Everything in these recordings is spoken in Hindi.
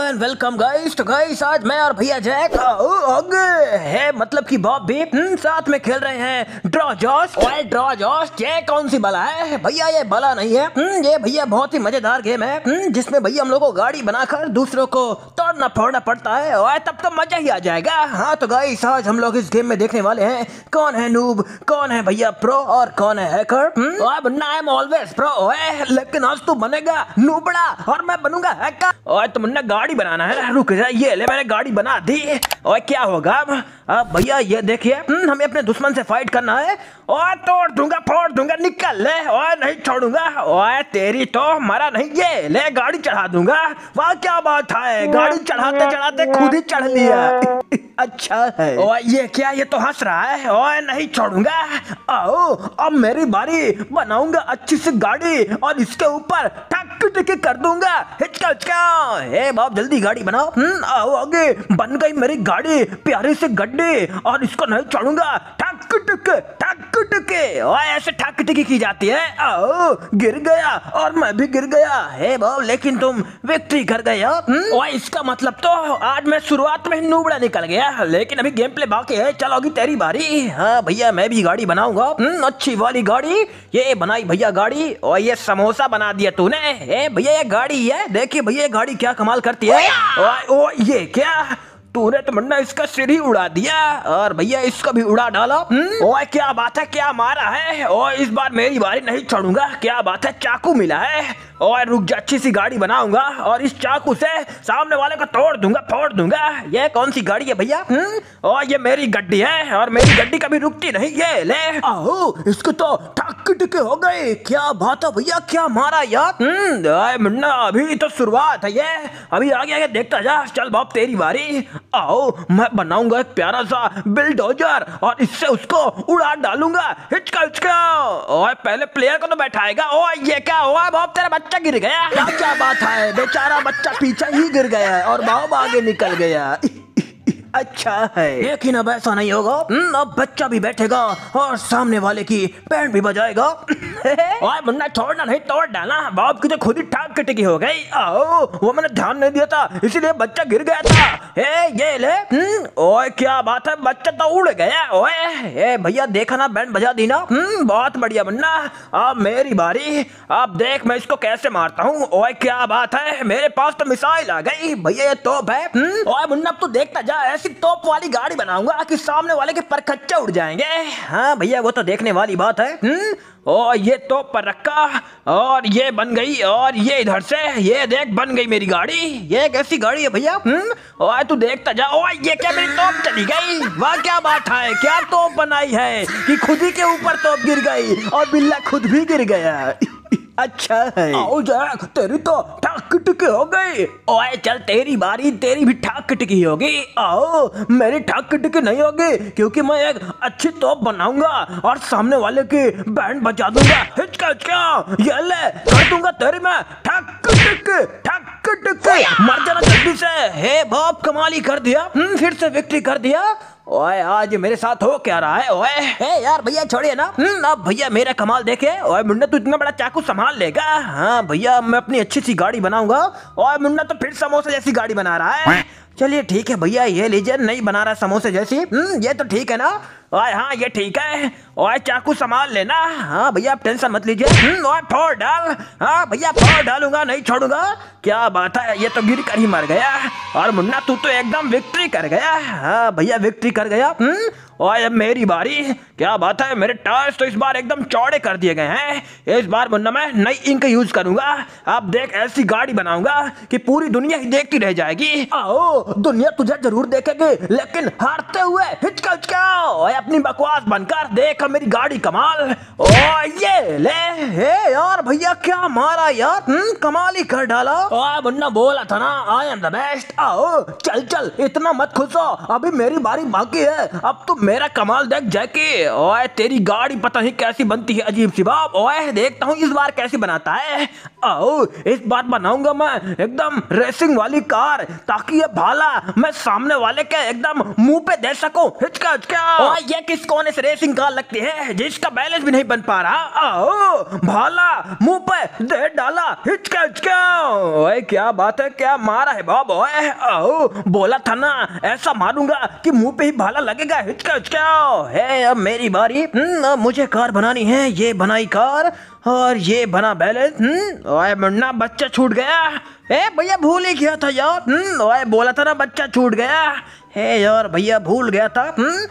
And welcome guys. तो गाइस आज मैं और भैया जैक आगे है मतलब कि बॉब भी साथ में खेल रहे हैं ड्रॉ जॉस्ट। ओए ड्रॉ जॉस्ट ये कौन सी बला है भैया? ये बला नहीं है ये भैया बहुत ही मजेदार गेम है जिसमें भैया हम लोग को गाड़ी बनाकर दूसरों को तोड़ना फोड़ना पड़ता है। ओए तब तो मजा ही आ जाएगा। हाँ तो गाइस आज हम लोग इस गेम में देखने वाले हैं कौन है नूब, कौन है भैया प्रो और कौन है हैकर। ओए बन्ना आई एम ऑलवेज प्रो ओए, लेकिन आज तू बनेगा नूबड़ा और मैं बनूंगा हैकर। ओए तो मुन्ना गाड़ी बनाना है, रुक जा। ये ले मैंने गाड़ी बना दी। ओए क्या होगा अब भैया? ये देखिए हमें अपने दुश्मन से फाइट करना है। ओए तोड़ दूंगा फोड़ दूंगा, निकल ले। ओए नहीं छोड़ूंगा। ओए तेरी तो मरा नहीं। ये ले गाड़ी चढ़ा दूंगा। वाह क्या बात है, गाड़ी चढ़ाते चढ़ाते खुद ही चढ़ लिया। अच्छा है। ओए ये क्या, ये तो हंस रहा है। ओए नहीं छोड़ूंगा। आओ अब मेरी बारी, बनाऊंगा अच्छी सी गाड़ी और इसके ऊपर टक टिक कर दूंगा। हिचका हिचका। हे बाप जल्दी गाड़ी बनाओ। आओ आगे। बन गई मेरी गाड़ी प्यारी सी गड्डी और इसको नहीं छोड़ूंगा। ठक टिक ओए ऐसे ठक टिकी की जाती है। आओ गिर गया और मैं भी गिर गया। हे बाप लेकिन तुम विक्ट्री कर गए हो। ओए इसका मतलब तो आज मैं शुरुआत में नूबड़ा निकल गया, लेकिन अभी गेम प्ले बाकी है। चलो अभी तेरी बारी। हाँ भैया मैं भी गाड़ी बनाऊंगा अच्छी वाली गाड़ी। ये बनाई भैया गाड़ी और ये समोसा बना दिया तूने। भैया ये गाड़ी है, देखिए भैया ये गाड़ी क्या कमाल करती है। ओ ये क्या, तूने तो मुन्ना इसका सिर ही उड़ा दिया और भैया इसका भी उड़ा डाला। ओए क्या बात है, क्या मारा है। ओए इस बार मेरी बारी, नहीं छोड़ूंगा। क्या बात है, चाकू मिला है। और रुक जा, अच्छी सी गाड़ी बनाऊंगा और इस चाकू से सामने वाले को तोड़ दूंगा फोड़ दूंगा। ये कौन सी गाड़ी है भैया? और ये मेरी गड्डी है और मेरी गड्डी कभी रुकती नहीं। ये ले आओ, इसको तो टक टिक हो गए। क्या बात है भैया, क्या मारा यार। मुन्ना अभी तो शुरुआत है, ये अभी आगे आगे देखता जा। चल बाप तेरी बारी। आओ मैं बनाऊंगा एक प्यारा सा बिल्डोजर और इससे उसको उड़ा डालूंगा। हिचका हिचका। और पहले प्लेयर को तो बैठाएगा। ओ ये क्या हुआ बाप, तेरा बच्चा गिर गया। क्या बात है, बेचारा बच्चा पीछे ही गिर गया और बाप आगे निकल गया। अच्छा है, लेकिन अब ऐसा नहीं होगा। अब बच्चा भी बैठेगा और सामने वाले की बैंड भी बजाएगा। ओए मुन्ना छोड़ना नहीं, तोड़ डालना। बाप की तो खुद ही ठाक टिकी हो गई। आओ वो मैंने ध्यान नहीं दिया था इसीलिए बच्चा गिर गया था। ये ले। ओए क्या बात है, बच्चा तो उड़ गया। ओए भैया देखा ना, बैंड बजा दी ना। बहुत बढ़िया मुन्ना। अब मेरी बारी। अब देख मैं इसको कैसे मारता हूँ। ओए क्या बात है, मेरे पास तो मिसाइल आ गई। भैया ये तोप है। ओए मुन्ना अब तू देखता जा, ऐसी तोप वाली गाड़ी बनाऊंगा कि सामने वाले के परखच्चे उड़ जाएंगे। हाँ भैया वो तो देखने वाली बात है। और ये तोप पर रखा और ये बन गई और ये इधर से ये देख बन गई मेरी गाड़ी। ये कैसी गाड़ी है भैया? और तू देखता जा। ओए ये क्या, मेरी तोप चली गई। वाह क्या बात है, क्या तोप बनाई है कि खुद ही के ऊपर तोप गिर गई और बिल्ला खुद भी गिर गया। अच्छा है। आओ जैक तेरी तो ठक टिकी हो गई। ओए चल तेरी बारी, तेरी भी ठक टिकी होगी। आओ मेरी ठक टिकी नहीं होगी क्योंकि मैं एक अच्छी तोप बनाऊंगा और सामने वाले की बैंड बजा दूंगा। हिचका हिचका। ये ले कर दूंगा तेरी मैं ठक टिकी ठक टिकी। मर जाना जल्दी से। हे बाप कमाल ही कर दिया। फिर से विक्ट्री कर दिया। ओए आज मेरे साथ हो क्या रहा है? ओए यार भैया छोड़िए ना। अब भैया मेरा कमाल देखे। ओए मुन्ना तू इतना बड़ा चाकू संभाल लेगा? हाँ भैया मैं अपनी अच्छी सी गाड़ी बनाऊंगा। ओए मुन्ना तो फिर समोसा जैसी गाड़ी बना रहा है। चलिए ठीक है भैया, ये लीजिए, नहीं बना रहा समोसे जैसी। ये तो ठीक है ना? ओए हाँ ये ठीक है। ओए चाकू संभाल लेना। हाँ भैया आप टेंशन मत लीजिए। ओए फोड़ डाल। हाँ भैया फोड़ डालूंगा, नहीं छोड़ूंगा। क्या बात है, ये तो गिर कर ही मर गया। और मुन्ना तू तो एकदम विक्ट्री कर गया। हाँ भैया विक्ट्री कर गया। और अब मेरी बारी। क्या बात है, मेरे टायर्स तो इस बार एकदम चौड़े कर दिए गए हैं। इस बार मुन्ना मैं नई इंक यूज करूंगा। अब देख ऐसी गाड़ी बनाऊंगा कि पूरी दुनिया ही देखती रह जाएगी। आओ दुनिया तुझे जरूर देखेगी लेकिन हारते हुए। हिचका हिचका। ओए अपनी बकवास बनकर देख मेरी गाड़ी कमाल। ओ ये ले। हे यार भैया क्या मारा यार, कमाल ही कर डाला। ओए मुन्ना बोला था ना आई एम द बेस्ट। आओ चल चल इतना मत खुशो, अभी मेरी बारी बाकी है। अब तो मेरा कमाल देख जैकी। ओए तेरी गाड़ी पता नहीं कैसी बनती है, अजीब सी बाप। ओए देखता हूँ इस बार कैसी बनाता है। आओ इस बार बनाऊंगा मैं एकदम रेसिंग वाली कार, ताकि ये भाला मैं सामने वाले के एकदम मुंह पे दे सकूं। हिचका हिचका। ओए ये किस कोने से रेसिंग कार लगती है जिसका बैलेंस भी नहीं बन पा रहा। आओ भाला मुंह पे दे डाला। हिचका हिचका। ओए क्या बात है, क्या मारा है बाब। ओए आओ बोला था ना ऐसा मारूंगा कि मुंह पे ही भाला लगेगा। हिचका हिचका। है अब मेरी बारी। अब मुझे कार बनानी है। ये बनाई कार और ये बना बैलेंस। ओए मुन्ना बच्चा छूट गया। ए भैया भूल ही गया था यार। ओए बोला था ना बच्चा छूट गया है यार, भैया भूल गया था।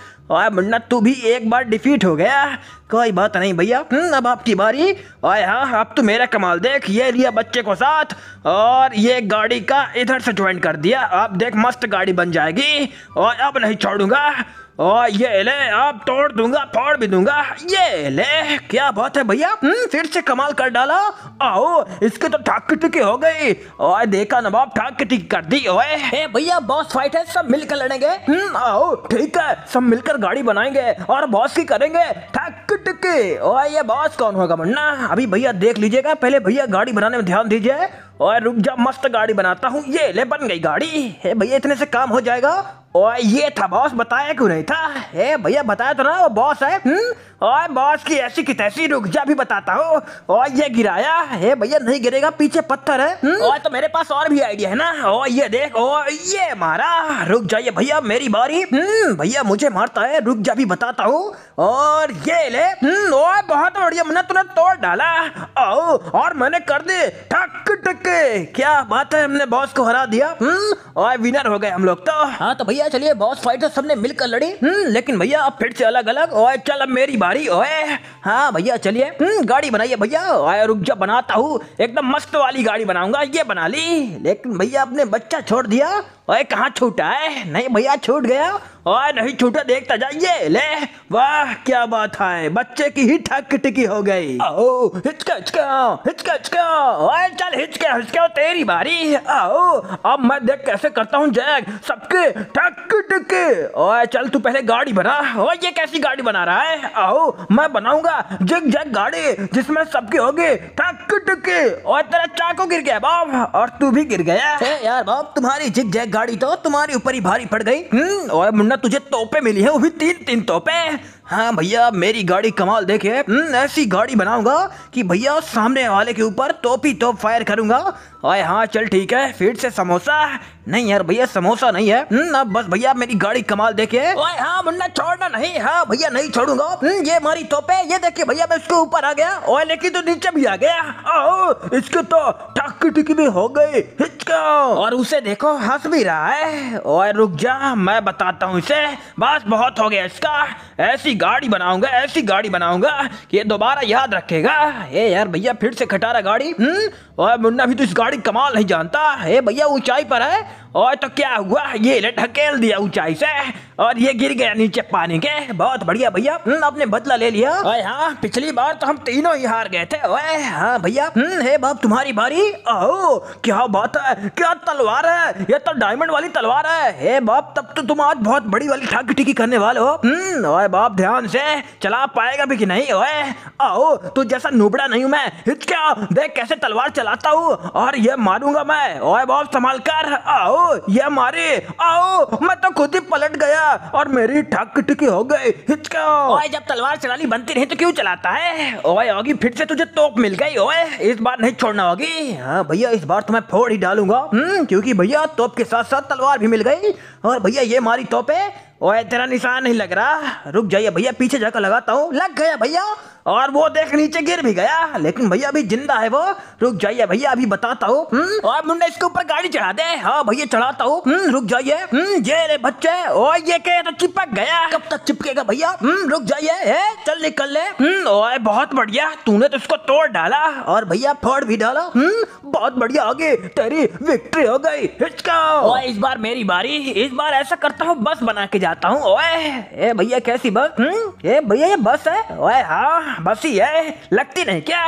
ओए मुन्ना तू भी एक बार डिफीट हो गया। कोई बात नहीं भैया, अब आपकी बारी। ओए हाँ अब तो मेरा कमाल देख, ये लिया बच्चे को साथ और ये गाड़ी का इधर से ज्वाइन कर दिया। अब देख मस्त गाड़ी बन जाएगी और अब नहीं छोड़ूंगा। और ये ले अब तोड़ दूंगा, फोड़ भी दूंगा। ये ले क्या बात है भैया, फिर से कमाल कर डाला। आओ इसके तो ठाक टिकी हो गई। ओए देखा नवाब ठाक टिकी कर दी। ओए भैया बॉस फाइट है, सब मिलकर लड़ेंगे। आओ ठीक है, सब मिलकर गाड़ी बनाएंगे और बॉस की करेंगे ठाक टिकी। ओए ये बॉस कौन होगा मुन्ना, अभी भैया देख लीजिएगा, पहले भैया गाड़ी बनाने में ध्यान दीजिए। और रुक जा मस्त गाड़ी बनाता हूँ। ये ले बन गई गाड़ी। है भैया इतने से काम हो जाएगा। ओए ये था बॉस, बताया क्यों नहीं था। है भैया बताया तो ना वो बॉस है। और बॉस की ऐसी की तैसी। रुक जा भी बताता हूँ। और ये गिराया है भैया, नहीं गिरेगा पीछे पत्थर है। और तो मेरे पास और भी आइडिया है ना। और ये देख ओ ये मारा। रुक जाइए भैया मेरी बारी। भैया मुझे मारता है, रुक जा भी बताता हूँ। और ये ले ओए बहुत बढ़िया मैंने तुरंत तोड़ डाला। आओ और मैंने कर दी ठक टक। क्या बात है, हमने बॉस को हरा दिया। और विनर हो गए हम लोग तो। हाँ तो भैया चलिए बॉस फाइट तो सबने मिलकर लड़ी। लेकिन भैया अब फिर से अलग अलग। ओए चल अब मेरी बारी। ओए हाँ भैया चलिए गाड़ी बनाइए भैया। ओए रुक जा बनाता हूँ, एकदम मस्त वाली गाड़ी बनाऊंगा। ये बना ली, लेकिन भैया अपने बच्चा छोड़ दिया। ओए कहाँ छूटा है, नहीं भैया छूट गया। ओए नहीं छूटा, देखता जाइए। ले वाह क्या बात है, बच्चे की ही ठक टिकी हो गई। आओ हिचका हिचका हिचका हिचका। ओए चल हिचका हिचका तेरी बारी। आओ अब मैं देख कैसे करता हूँ जैक सबके ठक टिकी। ओए चल तू पहले गाड़ी बना। ओए ये कैसी गाड़ी बना रहा है। आओ मैं बनाऊंगा जिग जैग गाड़ी जिसमें सबकी होगी ठक टिकी। और तेरा चाकू गिर गया बाब, और तू भी गिर गया। यार बाब तुम्हारी जिग जैग गाड़ी तो तुम्हारे ऊपर ही भारी पड़ गई। और मुन्ना तुझे तोपे मिली है, वो भी 3-3 तोपे। हाँ भैया मेरी गाड़ी कमाल देखे। ऐसी गाड़ी बनाऊंगा कि भैया सामने वाले के ऊपर तोप ही तोप फायर करूंगा। ओए हाँ चल ठीक है, फिर से समोसा। नहीं यार भैया समोसा नहीं है। अब बस भैया मेरी गाड़ी कमाल देखे। ओए हाँ मुन्ना छोड़ना नहीं। हाँ भैया नहीं छोड़ूंगा। ये हमारी तोपे, ये देखिए भैया मैं इसके ऊपर आ गया। ओए लेकिन तो नीचे भी आ गया। आओ इसके तो ठक टिकी भी हो गई। हिचका। और उसे देखो हंस भी रहा है। ओए रुक जा मैं बताता हूँ इसे, बस बहुत हो गया इसका। ऐसी गाड़ी बनाऊंगा, ऐसी गाड़ी बनाऊंगा कि ये दोबारा याद रखेगा। ए यार भैया फिर से खटारा गाड़ी। और मुन्ना भी तो इस गाड़ी कमाल नहीं जानता है। भैया ऊंचाई पर है। और तो क्या हुआ, ये ले ढकेल दिया ऊंचाई से और ये गिर गया नीचे पानी के। बहुत बढ़िया भैया, आपने बदला ले लिया। ओए हाँ पिछली बार तो हम तीनों ही हार गए थे। ओए हाँ भैया हे बाप तुम्हारी बारी। आओ क्या बात है, क्या तलवार है, ये तो डायमंड वाली तलवार है। हे बाप तब तो तुम आज बहुत बड़ी वाली ठग टिकी करने वाले हो। ओए बाप ध्यान से चला पाएगा भी कि नहीं। ओए आओ तू जैसा नुबड़ा नहीं हूं मैं। हिचका देख कैसे तलवार चलाता हूँ और ये मारूंगा मैं। ओए बाप संभाल कर। आओ ये मारे। आओ मैं तो खुद ही पलट गया और मेरी ठक टिकी हो गई। हिचका। ओए जब तलवार चलानी बनती नहीं तो क्यों चलाता है। ओए होगी फिर से तुझे तोप मिल गई। ओए इस बार नहीं छोड़ना होगी। हाँ भैया इस बार तो मैं फोड़ ही डालूंगा। क्योंकि भैया तोप के साथ साथ तलवार भी मिल गई। और भैया ये हमारी तोप है। ओए तेरा निशान नहीं लग रहा, रुक जाइए भैया पीछे जाकर लगाता हूँ। लग गया भैया, और वो देख नीचे गिर भी गया, लेकिन भैया अभी जिंदा है वो। रुक जाइए भैया अभी बताता हूँ। और मुन्ना इसके ऊपर गाड़ी चढ़ा दे। हाँ भैया चढ़ाता हूँ। रुक जाइए। ये रे बच्चे। ओए ये क्या तो चिपक गया। कब तक चिपकेगा भैया। रुक जाइए, चल निकल ले। ओए बहुत बढ़िया, तूने तो इसको तोड़ डाला और भैया फोड़ भी डाला। बहुत बढ़िया, आगे तेरी विक्ट्री हो गई। हिचका। ओए इस बार मेरी बारी। इस बार ऐसा करता हूँ बस बना के जाता हूँ। ओए ए भैया कैसी बस। ए भैया ये बस है। ओए हाँ बस ही है, लगती नहीं क्या।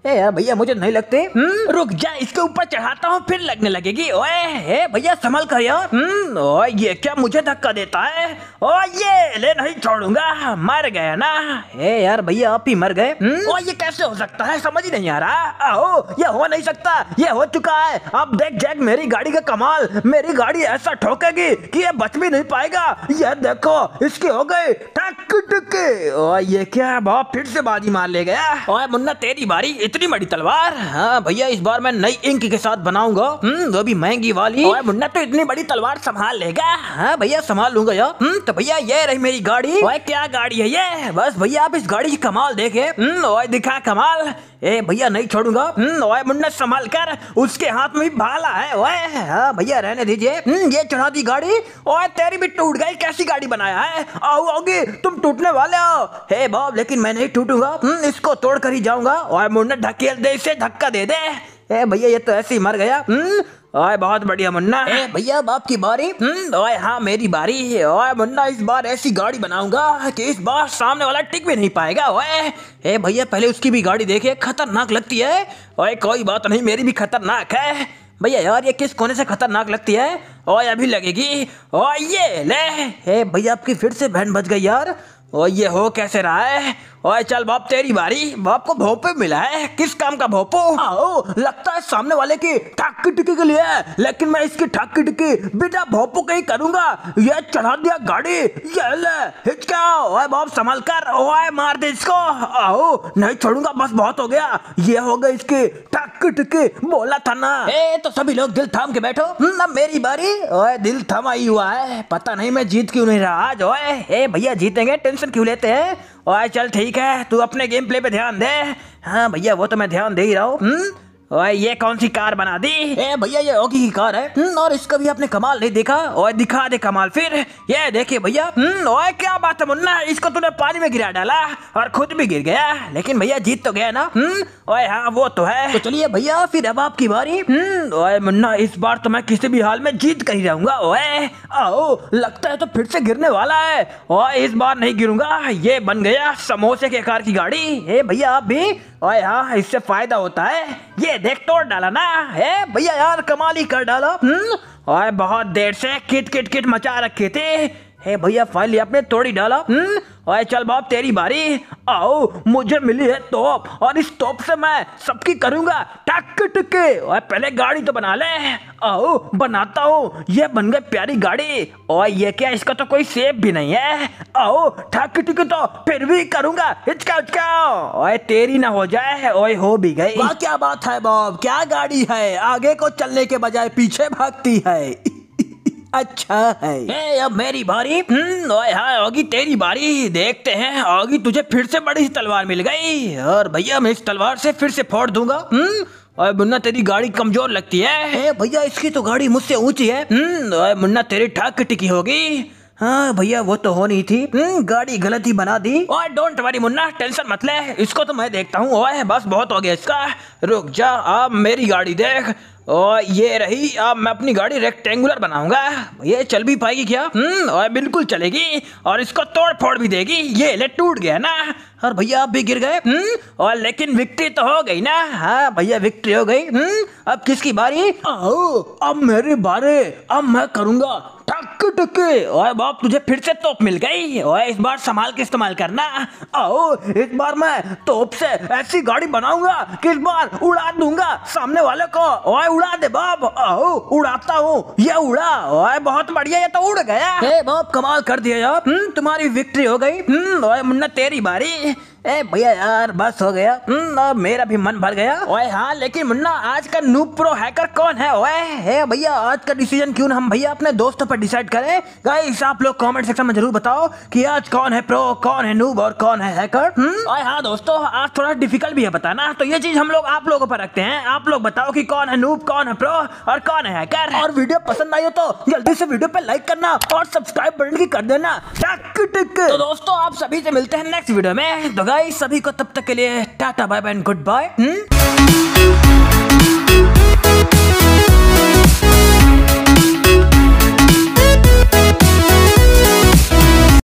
ए यार भैया मुझे नहीं लगते। रुक जा, इसके ऊपर चढ़ाता हूँ फिर लगने लगेगी। ओए भैया संभल कर यार। ओए ये क्या मुझे धक्का देता है? ओए ये ले, नहीं छोड़ूंगा, मर गया ना। ए यार भैया आप ही मर गए। ओए ये कैसे हो सकता है, समझ ही नहीं आ रहा। आओ, ये हो नहीं सकता, ये हो चुका है। अब देख जैक मेरी गाड़ी का कमाल, मेरी गाड़ी ऐसा ठोकेगी कि ये बच भी नहीं पाएगा। ये देखो इसकी हो गई टक टक। ओए ये क्या बाप, फिर से बाजी मार ले गया। ओए मुन्ना तेरी बारी, इतनी बड़ी तलवार। हाँ भैया इस बार मैं नई इंक के साथ बनाऊंगा, वो भी महंगी वाली। ओए मुन्ना तो इतनी बड़ी तलवार संभाल लेगा? हाँ भैया संभाल लूंगा यार। तो भैया ये रही मेरी गाड़ी। ओए क्या गाड़ी है ये? बस भैया आप इस गाड़ी की कमाल देखे। ओए दिखा कमाल। ए भैया नहीं छोड़ूंगा। ओए मुन्ना संभाल कर, उसके हाथ में भी भाला है। ओए हाँ भैया रहने दीजिए। ये चढ़ा दी गाड़ी। ओए तेरी भी टूट गई, कैसी गाड़ी बनाया है? आओ आओगे, तुम टूटने वाले हो। हे बाब लेकिन मैं नहीं टूटूंगा, इसको तोड़ कर ही जाऊंगा। ओए मुन्ना ढकेल दे इसे, धक्का दे दे। ए भैया ये तो ऐसे ही मर गया। ओए बहुत बढ़िया मुन्ना। ए भैया बाप की बारी। ओए हाँ मेरी बारी। ओए मुन्ना इस बार ऐसी गाड़ी बनाऊंगा कि इस बार सामने वाला टिक भी नहीं पाएगा। ओए ए भैया पहले उसकी भी गाड़ी देखे, खतरनाक लगती है। ओए कोई बात नहीं, मेरी भी खतरनाक है। भैया यार ये किस कोने से खतरनाक लगती है? ओए अभी लगेगी। ओए ये ले। ए भैया आपकी फिर से बहन बच गई यार। ओए ये हो कैसे रहा है? ओए चल बाप तेरी बारी। बाप को भोपे मिला है, किस काम का भोपो? आओ लगता है सामने वाले की ठक्की टिक्की के लिए, लेकिन मैं इसकी ठक्की टिक्की बिना भोपो के ही करूंगा। ये चढ़ा दिया गाड़ी, ये ले हिचकाओ। ओए बाप संभल कर। ओए मार दे इसको। आओ नहीं छोड़ूंगा, बस बहुत हो गया। ये हो गई इसकी ठक्की टिक्की, बोला था ना। ए तो सभी लोग दिल थाम के बैठो, अब मेरी बारी। ओए दिल थमा ही हुआ है, पता नहीं मैं जीत क्यों नहीं रहा आज। ओए भैया जीतेंगे, टेंशन क्यों लेते हैं? ओए चल ठीक है, तू अपने गेम प्ले पे ध्यान दे। हाँ भैया वो तो मैं ध्यान दे ही रहा हूँ। ओए ये कौन सी कार बना दी? ए भैया ये ऑगी की कार है। और इसका भी आपने कमाल नहीं देखा? ओए दिखा दे कमाल फिर। ये देखिए भैया। ओए क्या बात है मुन्ना, इसको तूने पानी में गिरा डाला और खुद भी गिर गया, लेकिन भैया जीत तो गया ना। ओए हाँ वो तो है। तो चलिए भैया फिर अब आपकी बारी। ओए मुन्ना इस बार तो मैं किसी भी हाल में जीत कर ही रहूंगा। ओए आओ लगता है तो फिर से गिरने वाला है। ओए इस बार नहीं गिरूंगा। ये बन गया समोसे के आकार की गाड़ी। ए भैया आप भी। ओए हाँ इससे फायदा होता है। ये देख तोड़ डाला ना। है भैया यार कमाल ही कर डाला। ओए बहुत देर से किट किट किट मचा रखे थे। हे भैया फाइनली आपने तोड़ ही डाला। ओए चल बाप तेरी बारी। आओ मुझे मिली है तोप, और इस तोप से मैं सबकी करूंगा टक टके। ओए पहले गाड़ी तो बना ले। आओ बनाता हूँ। ये बन गई प्यारी गाड़ी। ओए ये क्या, इसका तो कोई शेप भी नहीं है। आओ ठक टके तो फिर भी करूंगा। हिचका हिचका। ओए तेरी ना हो जाए। ओए हो भी गई। वाह क्या बात है बॉब, क्या गाड़ी है, आगे को चलने के बजाय पीछे भागती है। अच्छा है। अब मेरी बारी। ओए हाँ ऑगी तेरी बारी। देखते हैं ऑगी तुझे फिर से बड़ी तलवार मिल गई, और भैया मैं इस तलवार से फिर से फोड़ दूंगा। ओए मुन्ना तेरी गाड़ी कमजोर लगती है। भैया इसकी तो गाड़ी मुझसे ऊंची है। ओए मुन्ना तेरी ठाक टिकी होगी। हाँ भैया वो तो हो नहीं थी, गाड़ी गलत ही बना दी। ओए डोंट वरी मुन्ना, टेंशन मत ले, इसको तो मैं देखता हूँ। ओए बस बहुत हो गया इसका, रुक जा। अब मेरी गाड़ी देख। और ये रही। अब मैं अपनी गाड़ी रेक्टेंगुलर बनाऊंगा। ये चल भी पाएगी क्या? और बिल्कुल चलेगी, और इसको तोड़ फोड़ भी देगी। ये ले टूट गया ना, और भैया आप भी गिर गए। और लेकिन विक्ट्री तो हो गई ना। हाँ भैया विक्ट्री हो गई। अब किसकी बारी? आओ अब मेरी बारी। अब मैं करूंगा टक टके। ओए बाप तुझे फिर से तोप मिल गई। ओए इस बार संभाल के इस्तेमाल करना। आओ इस बार मैं तोप से ऐसी गाड़ी बनाऊंगा कि इस बार उड़ा दूंगा सामने वाले को। ओए उड़ा दे बाप। आओ उड़ाता हूँ। ये उड़ा। ओए बहुत बढ़िया, ये तो उड़ गया। हे बाप कमाल कर दिया यार। तुम्हारी विक्ट्री हो गई। ओए मुन्ना तेरी बारी। ए भैया यार बस हो गया। अब मेरा भी मन भर गया। ओए हाँ लेकिन मुन्ना आज का नूब प्रो हैकर कौन है? ओए हे भैया आज का डिसीजन क्यों ना हम भैया अपने दोस्तों पर डिसाइड करें। गाइस आप लोग कमेंट सेक्शन में जरूर बताओ कि आज कौन है प्रो, कौन है नूब और कौन है हैकर। ओए हाँ दोस्तों आज थोड़ा डिफिकल्ट भी है बताना, तो ये चीज हम लोग आप लोगों पर रखते हैं। आप लोग बताओ कि कौन है नूब, कौन है प्रो और कौन है हैकर। और वीडियो पसंद आई हो तो जल्दी से वीडियो पे लाइक करना और सब्सक्राइब बटन की कर देना टक टक। तो दोस्तों आप सभी से मिलते हैं नेक्स्ट वीडियो में। तो गाइस सभी को तब तक के लिए tata bye bye and good bye.